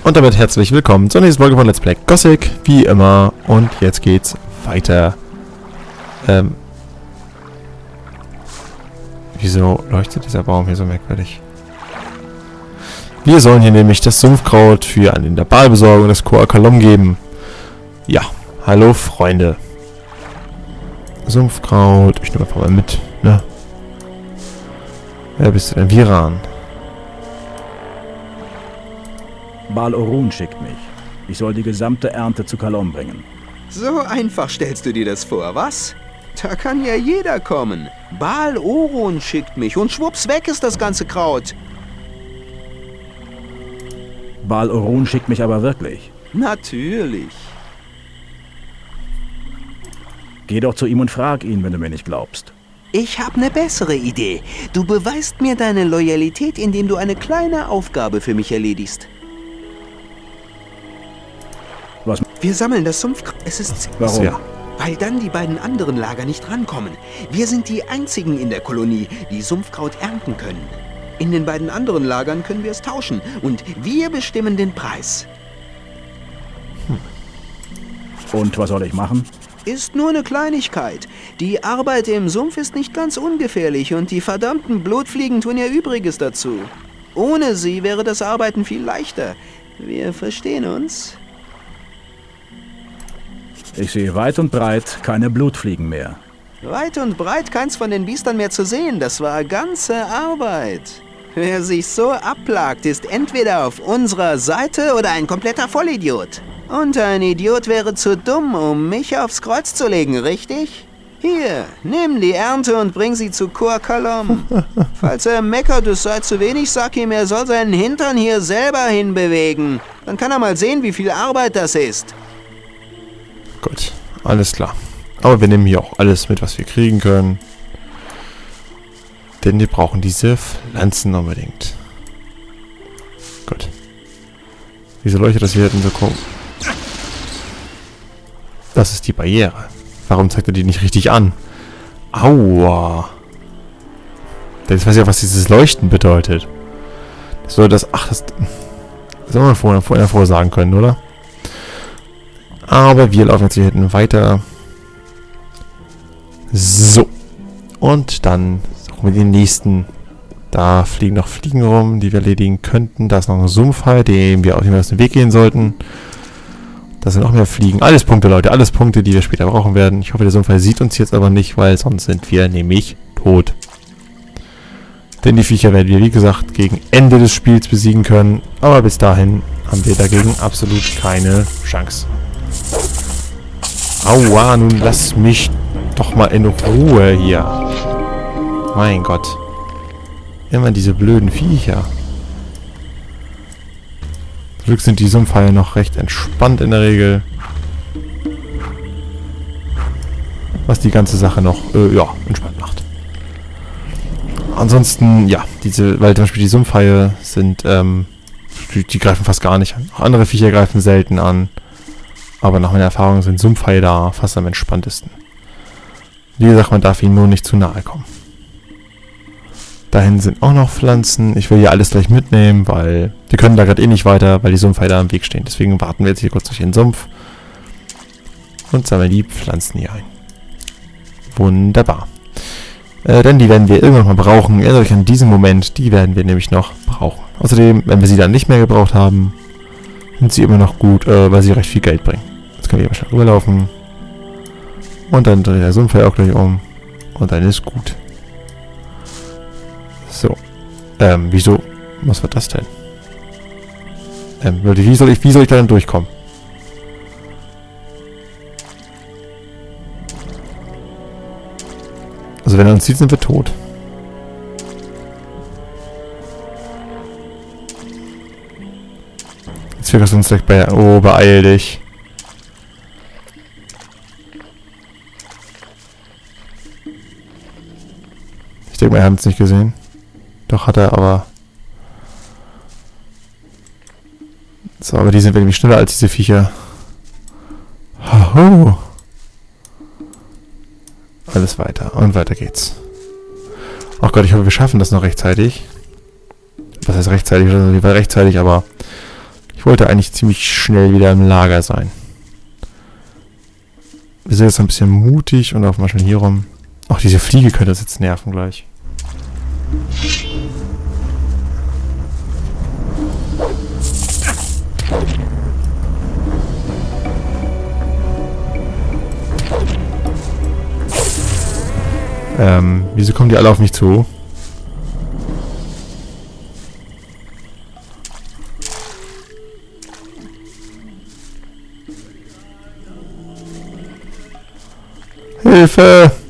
Und damit herzlich willkommen zur nächsten Folge von Let's Play Gothic, wie immer. Und jetzt geht's weiter. Wieso leuchtet dieser Baum hier so merkwürdig? Wir sollen hier nämlich das Sumpfkraut für an der Balbesorgung des Koakalom geben. Ja, hallo Freunde. Sumpfkraut, ich nehme einfach mal mit, ne? Wer bist du denn? Viran. Bal Orun schickt mich. Ich soll die gesamte Ernte zu Kalom bringen. So einfach stellst du dir das vor, was? Da kann ja jeder kommen. Bal Orun schickt mich und schwupps weg ist das ganze Kraut. Bal Orun schickt mich aber wirklich. Natürlich. Geh doch zu ihm und frag ihn, wenn du mir nicht glaubst. Ich habe eine bessere Idee. Du beweist mir deine Loyalität, indem du eine kleine Aufgabe für mich erledigst. Was? Wir sammeln das Sumpfkraut. Es ist... Warum? Ja. Weil dann die beiden anderen Lager nicht rankommen. Wir sind die einzigen in der Kolonie, die Sumpfkraut ernten können. In den beiden anderen Lagern können wir es tauschen und wir bestimmen den Preis. Und was soll ich machen? Ist nur eine Kleinigkeit. Die Arbeit im Sumpf ist nicht ganz ungefährlich und die verdammten Blutfliegen tun ihr Übriges dazu. Ohne sie wäre das Arbeiten viel leichter. Wir verstehen uns? Ich sehe weit und breit keine Blutfliegen mehr. Weit und breit keins von den Biestern mehr zu sehen. Das war ganze Arbeit. Wer sich so abplagt, ist entweder auf unserer Seite oder ein kompletter Vollidiot. Und ein Idiot wäre zu dumm, um mich aufs Kreuz zu legen, richtig? Hier, nimm die Ernte und bring sie zu Koakalom. Falls er meckert, es sei zu wenig, sag ihm, er soll seinen Hintern hier selber hinbewegen. Dann kann er mal sehen, wie viel Arbeit das ist. Gut, alles klar. Aber wir nehmen hier auch alles mit, was wir kriegen können. Denn wir brauchen diese Pflanzen unbedingt. Gut. Wieso leuchtet das hier hinten so komisch? Das ist die Barriere. Warum zeigt er die nicht richtig an? Aua. Jetzt weiß ich auch, was dieses Leuchten bedeutet. Das soll das... Ach, das soll man vorher vorsagen können, oder? Aber wir laufen jetzt hier hinten weiter. So. Und dann suchen wir den nächsten. Da fliegen noch Fliegen rum, die wir erledigen könnten. Da ist noch ein Sumpfhai, dem wir auf jeden Fall aus dem Weg gehen sollten. Da sind noch mehr Fliegen. Alles Punkte, Leute. Alles Punkte, die wir später brauchen werden. Ich hoffe, der Sumpfhai sieht uns jetzt aber nicht, weil sonst sind wir nämlich tot. Denn die Viecher werden wir, wie gesagt, gegen Ende des Spiels besiegen können. Aber bis dahin haben wir dagegen absolut keine Chance. Aua, nun lass mich doch mal in Ruhe hier. Mein Gott. Immer diese blöden Viecher. Zum Glück sind die Sumpfhaie noch recht entspannt in der Regel. Was die ganze Sache noch, ja, entspannt macht. Ansonsten, ja, weil zum Beispiel die Sumpfhaie sind, die greifen fast gar nicht an. Auch andere Viecher greifen selten an. Aber nach meiner Erfahrung sind Sumpfhaie da fast am entspanntesten. Wie gesagt, man darf ihnen nur nicht zu nahe kommen. Dahin sind auch noch Pflanzen. Ich will hier alles gleich mitnehmen, weil wir können da gerade eh nicht weiter, weil die Sumpfhaie da im Weg stehen. Deswegen warten wir jetzt hier kurz durch den Sumpf und sammeln die Pflanzen hier ein. Wunderbar. Denn die werden wir irgendwann mal brauchen. Erinnert euch an diesen Moment, die werden wir nämlich noch brauchen. Außerdem, wenn wir sie dann nicht mehr gebraucht haben, sind sie immer noch gut, weil sie recht viel Geld bringen. Jetzt können wir hier mal schnell rüberlaufen. Und dann dreht der Sumpfhai auch gleich um. Und dann ist gut. So. Wieso? Was war das denn? Leute, wie soll ich da denn durchkommen? Also wenn er uns sieht, sind wir tot. Jetzt wird es uns gleich bei... Oh, beeil dich. Ich denke mal, er hat es nicht gesehen. Doch, hat er, aber... So, aber die sind irgendwie schneller als diese Viecher. Hoho. Alles weiter. Und weiter geht's. Ach Gott, ich hoffe, wir schaffen das noch rechtzeitig. Was heißt rechtzeitig? Rechtzeitig, aber... Ich wollte eigentlich ziemlich schnell wieder im Lager sein. Wir sind jetzt ein bisschen mutig und laufen mal schnell hier rum. Ach, diese Fliege könnte das jetzt nerven gleich. Wieso kommen die alle auf mich zu? Hilfe!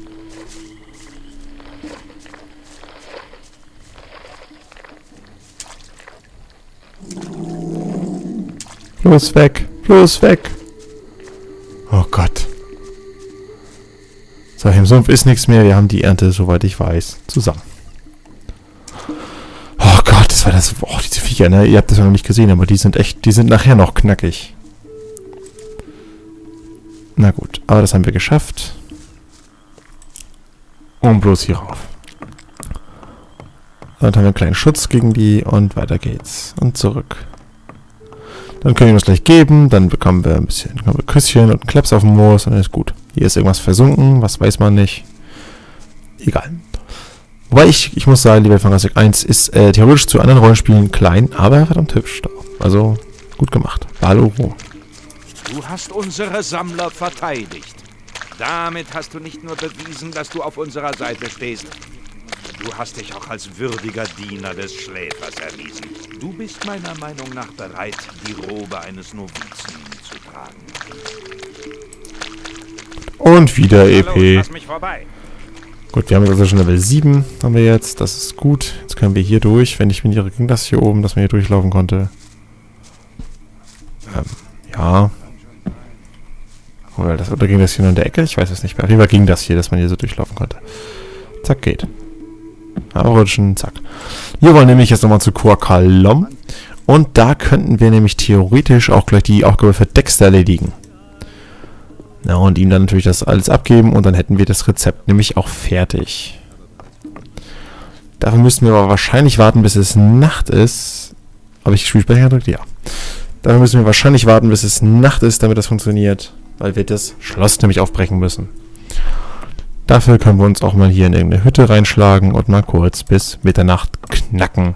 Bloß weg! Bloß weg! Oh Gott. So, im Sumpf ist nichts mehr. Wir haben die Ernte, soweit ich weiß, zusammen. Oh Gott, das war das... Oh, diese Viecher, ne? Ihr habt das ja noch nicht gesehen, aber die sind echt... Die sind nachher noch knackig. Na gut, aber das haben wir geschafft. Und bloß hier rauf. Dann haben wir einen kleinen Schutz gegen die und weiter geht's. Und zurück. Dann können wir uns gleich geben, dann bekommen wir ein bisschen Küsschen und einen Klaps auf dem Moos und dann ist gut. Hier ist irgendwas versunken, was weiß man nicht. Egal. Wobei ich muss sagen, die Welt von Classic 1 ist theoretisch zu anderen Rollenspielen klein, aber verdammt hübsch. Also gut gemacht. Baal Orun. Du hast unsere Sammler verteidigt. Damit hast du nicht nur bewiesen, dass du auf unserer Seite stehst. Du hast dich auch als würdiger Diener des Schläfers erwiesen. Du bist meiner Meinung nach bereit, die Robe eines Novizen zu tragen. Und wieder EP. Hallo, lass mich vorbei. Gut, wir haben also schon Level 7, haben wir jetzt. Das ist gut. Jetzt können wir hier durch. Wenn ich mir ging das hier oben, dass man hier durchlaufen konnte. Ja. Oder ging das hier nur in der Ecke? Ich weiß es nicht mehr. Auf jeden Fall ging das hier, dass man hier so durchlaufen konnte. Zack, geht. Abrutschen, zack. Wir wollen nämlich jetzt nochmal zu Kor Kalom. Und da könnten wir nämlich theoretisch auch gleich die Aufgabe für Dexter erledigen. Na, und ihm dann natürlich das alles abgeben und dann hätten wir das Rezept nämlich auch fertig. Dafür müssten wir aber wahrscheinlich warten, bis es Nacht ist. Habe ich Spielsprecher gedrückt? Ja. Dafür müssen wir wahrscheinlich warten, bis es Nacht ist, damit das funktioniert. Weil wir das Schloss nämlich aufbrechen müssen. Dafür können wir uns auch mal hier in irgendeine Hütte reinschlagen und mal kurz bis Mitternacht knacken.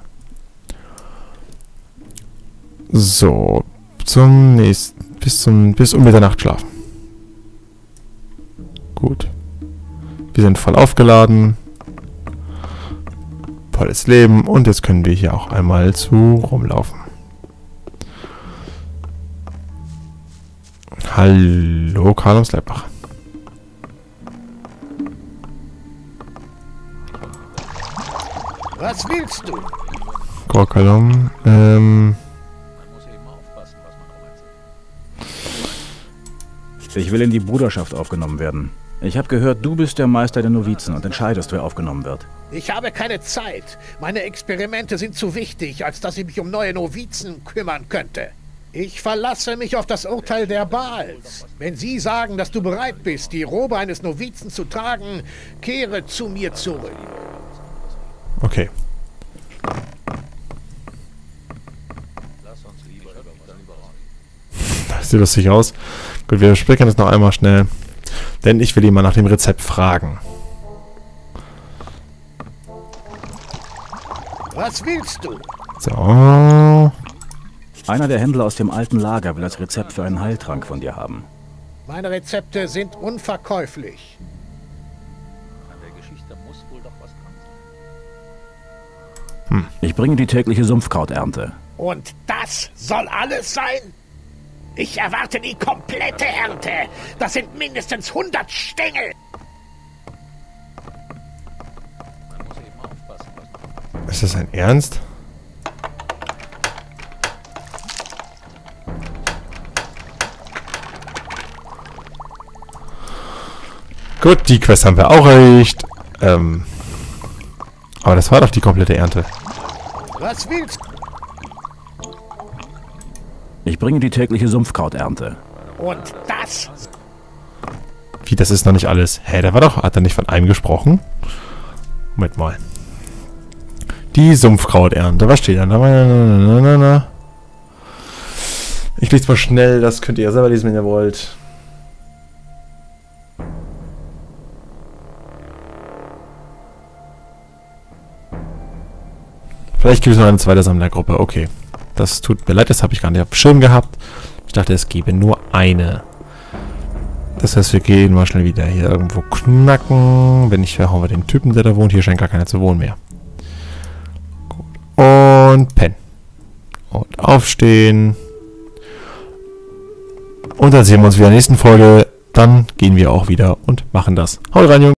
So, zum nächsten, bis um Mitternacht schlafen. Gut. Wir sind voll aufgeladen. Volles Leben und jetzt können wir hier auch einmal zu rumlaufen. Hallo, Karl Leibach. Was willst du? Kor Kalom, Ich will in die Bruderschaft aufgenommen werden. Ich habe gehört, du bist der Meister der Novizen und entscheidest, wer aufgenommen wird. Ich habe keine Zeit. Meine Experimente sind zu wichtig, als dass ich mich um neue Novizen kümmern könnte. Ich verlasse mich auf das Urteil der Baals. Wenn sie sagen, dass du bereit bist, die Robe eines Novizen zu tragen, kehre zu mir zurück. okay. Das sieht lustig aus. Gut, wir besprechen das noch einmal schnell. Denn ich will ihn mal nach dem Rezept fragen. Was willst du? So. Einer der Händler aus dem alten Lager will das Rezept für einen Heiltrank von dir haben. Meine Rezepte sind unverkäuflich. Ich bringe die tägliche Sumpfkrauternte. Und das soll alles sein? Ich erwarte die komplette Ernte. Das sind mindestens 100 Stängel. Ist das ein Ernst? Gut, die Quest haben wir auch erreicht. Aber das war doch die komplette Ernte. Was willst du? Ich bringe die tägliche Sumpfkrauternte. Und das? Wie, das ist noch nicht alles? Hä, der war doch... Hat er nicht von einem gesprochen? Moment mal. Die Sumpfkrauternte. Was steht da? Ich lese mal schnell, das könnt ihr ja selber lesen, wenn ihr wollt. Vielleicht gibt es noch eine zweite Sammlergruppe. Okay. Das tut mir leid, das habe ich gar nicht auf dem Schirm gehabt. Ich dachte, es gäbe nur eine. Das heißt, wir gehen mal schnell wieder hier irgendwo knacken. Wenn nicht, verhauen wir den Typen, der da wohnt. Hier scheint gar keiner zu wohnen mehr. Gut. Und pennen. Und aufstehen. Und dann sehen wir uns wieder in der nächsten Folge. Dann gehen wir auch wieder und machen das. Haut rein, Jungs.